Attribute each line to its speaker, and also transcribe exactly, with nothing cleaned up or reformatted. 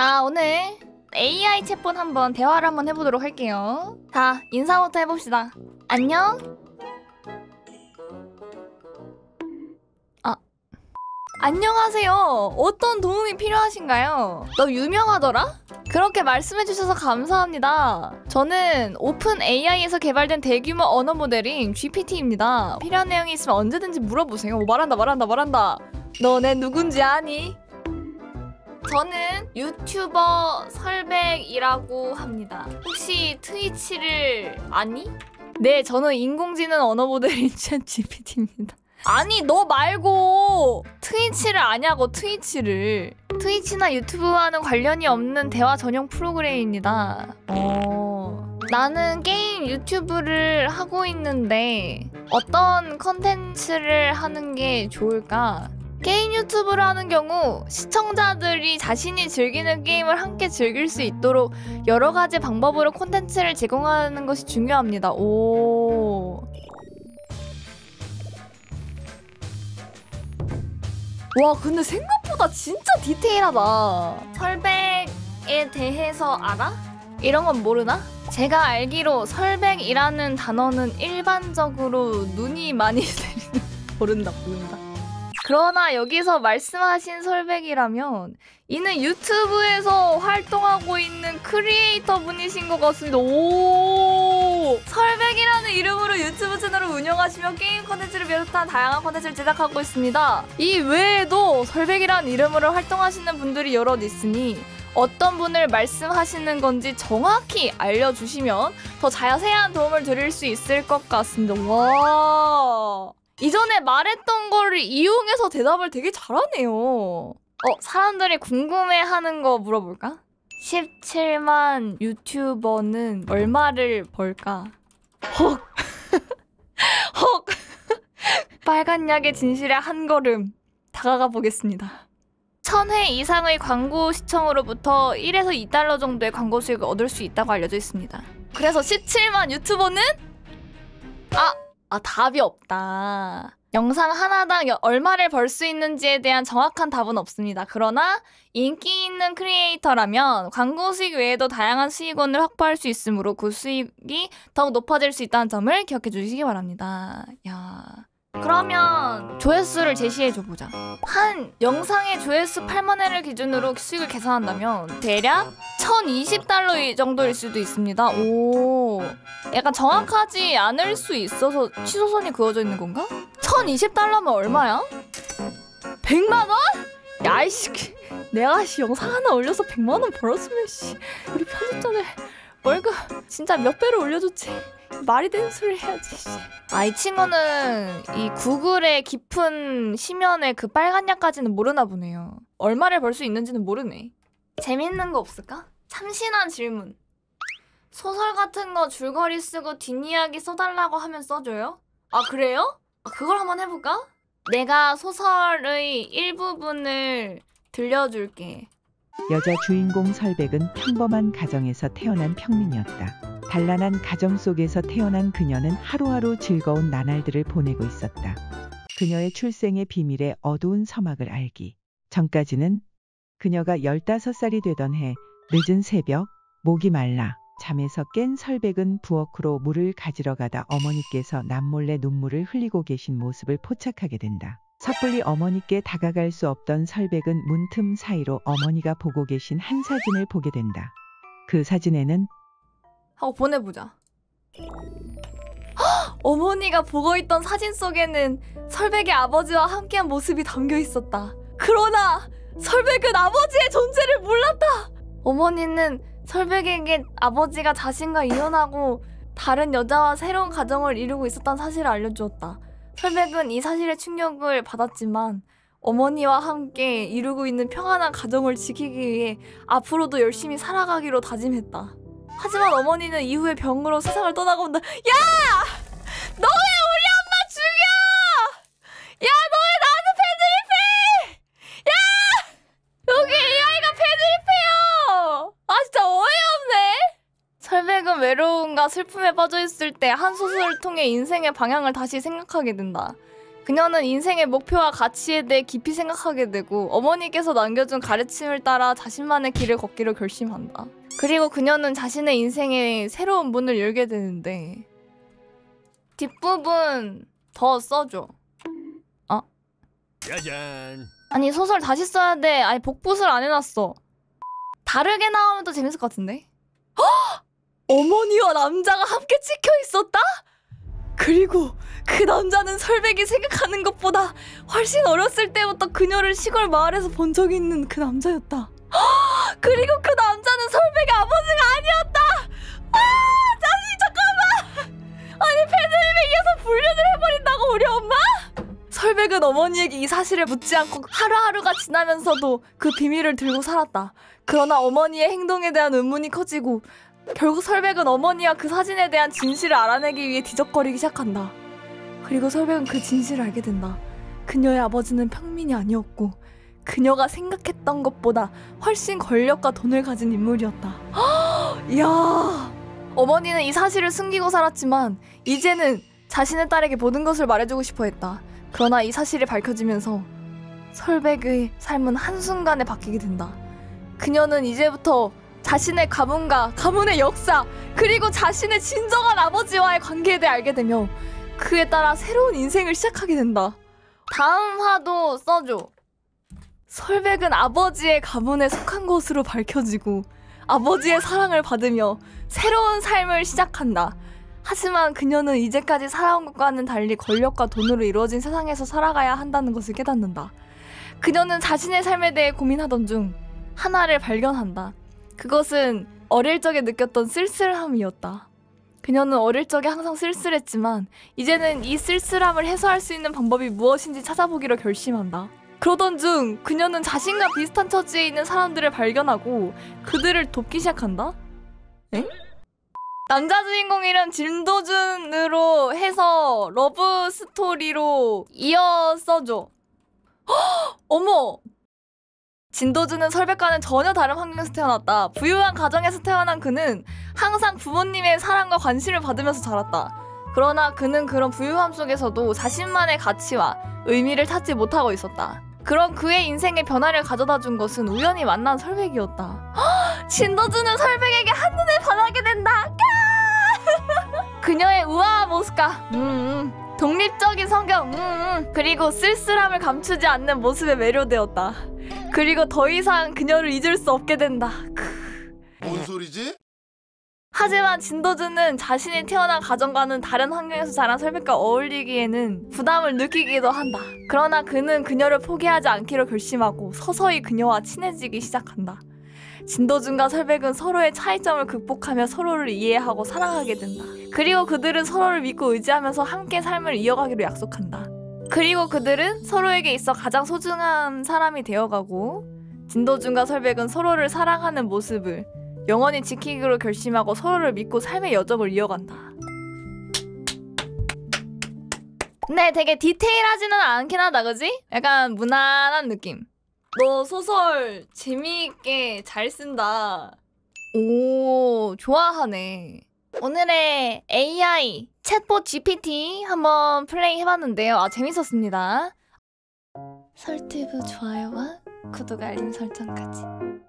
Speaker 1: 자, 오늘 에이아이 챗봇 한번 대화를 한번 해보도록 할게요. 자, 인사부터 해봅시다. 안녕? 아, 안녕하세요. 어떤 도움이 필요하신가요? 너 유명하더라? 그렇게 말씀해주셔서 감사합니다. 저는 오픈 에이아이에서 개발된 대규모 언어 모델인 지피티입니다. 필요한 내용이 있으면 언제든지 물어보세요. 오, 말한다 말한다 말한다. 너네 누군지 아니? 저는 유튜버 설백이라고 합니다. 혹시 트위치를 아니? 네, 저는 인공지능 언어 모델인 챗 지피티입니다. 아니, 너 말고 트위치를 아냐고, 트위치를. 트위치나 유튜브와는 관련이 없는 대화 전용 프로그램입니다. 어... 나는 게임 유튜브를 하고 있는데 어떤 컨텐츠를 하는 게 좋을까? 게임 유튜브를 하는 경우 시청자들이 자신이 즐기는 게임을 함께 즐길 수 있도록 여러 가지 방법으로 콘텐츠를 제공하는 것이 중요합니다. 오. 와, 근데 생각보다 진짜 디테일하다. 설백에 대해서 알아? 이런 건 모르나? 제가 알기로 설백이라는 단어는 일반적으로 눈이 많이 내리는 모른다 모른다. 그러나 여기서 말씀하신 설백이라면 이는 유튜브에서 활동하고 있는 크리에이터 분이신 것 같습니다. 오, 설백이라는 이름으로 유튜브 채널을 운영하시며 게임 콘텐츠를 비롯한 다양한 콘텐츠를 제작하고 있습니다. 이 외에도 설백이라는 이름으로 활동하시는 분들이 여럿 있으니 어떤 분을 말씀하시는 건지 정확히 알려주시면 더 자세한 도움을 드릴 수 있을 것 같습니다. 와, 이전에 말했던 거를 이용해서 대답을 되게 잘하네요. 어, 사람들이 궁금해하는 거 물어볼까? 십칠만 유튜버는 얼마를 벌까? 헉! 헉! 빨간 약의 진실에 한 걸음 다가가 보겠습니다. 천 회 이상의 광고 시청으로부터 일에서 이 달러 정도의 광고 수익을 얻을 수 있다고 알려져 있습니다. 그래서 십칠만 유튜버는? 아! 아, 답이 없다. 영상 하나당 얼마를 벌 수 있는지에 대한 정확한 답은 없습니다. 그러나 인기 있는 크리에이터라면 광고 수익 외에도 다양한 수익원을 확보할 수 있으므로 그 수익이 더욱 높아질 수 있다는 점을 기억해 주시기 바랍니다. 야, 그러면 조회수를 제시해줘보자. 한 영상의 조회수 팔만 회를 기준으로 수익을 계산한다면 대략 천이십 달러 정도일 수도 있습니다. 오, 약간 정확하지 않을 수 있어서 취소선이 그어져 있는 건가? 천이십 달러면 얼마야? 백만 원? 야이씨, 내가 씨 영상 하나 올려서 백만 원 벌었으면 씨 우리 편집자들 월급 진짜 몇 배로 올려줬지. 말이 되는 소리를 해야지. 아, 이 친구는 이 구글의 깊은 심연의 그 빨간 약까지는 모르나 보네요. 얼마를 벌 수 있는지는 모르네. 재밌는 거 없을까? 참신한 질문. 소설 같은 거 줄거리 쓰고 뒷이야기 써달라고 하면 써줘요? 아, 그래요? 아, 그걸 한번 해볼까? 내가 소설의 일부분을 들려줄게.
Speaker 2: 여자 주인공 설백은 평범한 가정에서 태어난 평민이었다. 단란한 가정 속에서 태어난 그녀는 하루하루 즐거운 나날들을 보내고 있었다. 그녀의 출생의 비밀의 어두운 서막을 알기 전까지는 그녀가 열다섯 살이 되던 해 늦은 새벽 목이 말라 잠에서 깬 설백은 부엌으로 물을 가지러 가다 어머니께서 남몰래 눈물을 흘리고 계신 모습을 포착하게 된다. 섣불리 어머니께 다가갈 수 없던 설백은 문틈 사이로 어머니가 보고 계신 한 사진을 보게 된다. 그 사진에는
Speaker 1: 하고 보내보자. 헉! 어머니가 보고 있던 사진 속에는 설백의 아버지와 함께한 모습이 담겨 있었다. 그러나 설백은 아버지의 존재를 몰랐다. 어머니는 설백에게 아버지가 자신과 이혼하고 다른 여자와 새로운 가정을 이루고 있었다는 사실을 알려주었다. 설백은 이 사실에 충격을 받았지만 어머니와 함께 이루고 있는 평안한 가정을 지키기 위해 앞으로도 열심히 살아가기로 다짐했다. 하지만 어머니는 이후에 병으로 세상을 떠나고 온다. 야! 너 왜 우리 엄마 죽여! 야, 너 왜 나한테 패드립해! 야! 여기 에이아이가 패드립해요! 아, 진짜 어이없네? 설백은 외로움과 슬픔에 빠져있을 때 한 소설을 통해 인생의 방향을 다시 생각하게 된다. 그녀는 인생의 목표와 가치에 대해 깊이 생각하게 되고 어머니께서 남겨준 가르침을 따라 자신만의 길을 걷기로 결심한다. 그리고 그녀는 자신의 인생에 새로운 문을 열게 되는데 뒷부분 더 써줘. 어?
Speaker 3: 짜잔.
Speaker 1: 아니 소설 다시 써야 돼. 아니 복붙을 안 해놨어. 다르게 나오면 더 재밌을 것 같은데? 헉! 어머니와 남자가 함께 찍혀 있었다? 그리고 그 남자는 설백이 생각하는 것보다 훨씬 어렸을 때부터 그녀를 시골 마을에서 본 적이 있는 그 남자였다. 헉! 그리고 그 남자는 설백의 아버지가 아니었다! 아! 자식 잠깐만! 아니 패드립에 이어서 불륜을 해버린다고 우리 엄마? 설백은 어머니에게 이 사실을 묻지 않고 하루하루가 지나면서도 그 비밀을 들고 살았다. 그러나 어머니의 행동에 대한 의문이 커지고 결국 설백은 어머니와 그 사진에 대한 진실을 알아내기 위해 뒤적거리기 시작한다. 그리고 설백은 그 진실을 알게 된다. 그녀의 아버지는 평민이 아니었고 그녀가 생각했던 것보다 훨씬 권력과 돈을 가진 인물이었다. 이야. 어머니는 이 사실을 숨기고 살았지만 이제는 자신의 딸에게 모든 것을 말해주고 싶어 했다. 그러나 이 사실이 밝혀지면서 설백의 삶은 한순간에 바뀌게 된다. 그녀는 이제부터 자신의 가문과 가문의 역사 그리고 자신의 진정한 아버지와의 관계에 대해 알게 되며 그에 따라 새로운 인생을 시작하게 된다. 다음 화도 써줘. 설백은 아버지의 가문에 속한 것으로 밝혀지고 아버지의 사랑을 받으며 새로운 삶을 시작한다. 하지만 그녀는 이제까지 살아온 것과는 달리 권력과 돈으로 이루어진 세상에서 살아가야 한다는 것을 깨닫는다. 그녀는 자신의 삶에 대해 고민하던 중 하나를 발견한다. 그것은 어릴 적에 느꼈던 쓸쓸함이었다. 그녀는 어릴 적에 항상 쓸쓸했지만 이제는 이 쓸쓸함을 해소할 수 있는 방법이 무엇인지 찾아보기로 결심한다. 그러던 중 그녀는 자신과 비슷한 처지에 있는 사람들을 발견하고 그들을 돕기 시작한다? 에? 남자 주인공 이름 진도준으로 해서 러브 스토리로 이어 써줘. 헉! 어머! 진도준은 설백과는 전혀 다른 환경에서 태어났다. 부유한 가정에서 태어난 그는 항상 부모님의 사랑과 관심을 받으면서 자랐다. 그러나 그는 그런 부유함 속에서도 자신만의 가치와 의미를 찾지 못하고 있었다. 그런 그의 인생에 변화를 가져다 준 것은 우연히 만난 설백이었다. 헉! 진도준은 설백에게 한눈에 반하게 된다. 그녀의 우아한 모습과 음, 음, 독립적인 성격 음, 음, 그리고 쓸쓸함을 감추지 않는 모습에 매료되었다. 그리고 더 이상 그녀를 잊을 수 없게 된다.
Speaker 3: 뭔 소리지?
Speaker 1: 하지만 진도준은 자신이 태어난 가정과는 다른 환경에서 자란 설백과 어울리기에는 부담을 느끼기도 한다. 그러나 그는 그녀를 포기하지 않기로 결심하고 서서히 그녀와 친해지기 시작한다. 진도준과 설백은 서로의 차이점을 극복하며 서로를 이해하고 사랑하게 된다. 그리고 그들은 서로를 믿고 의지하면서 함께 삶을 이어가기로 약속한다. 그리고 그들은 서로에게 있어 가장 소중한 사람이 되어가고 진도준과 설백은 서로를 사랑하는 모습을 영원히 지키기로 결심하고 서로를 믿고 삶의 여정을 이어간다. 근데 되게 디테일하지는 않긴 하다, 그지? 약간 무난한 느낌. 너 소설 재미있게 잘 쓴다. 오, 좋아하네. 오늘의 에이아이 챗봇 지피티 한번 플레이 해봤는데요. 아, 재밌었습니다. 설티브 좋아요와 구독 알림 설정까지.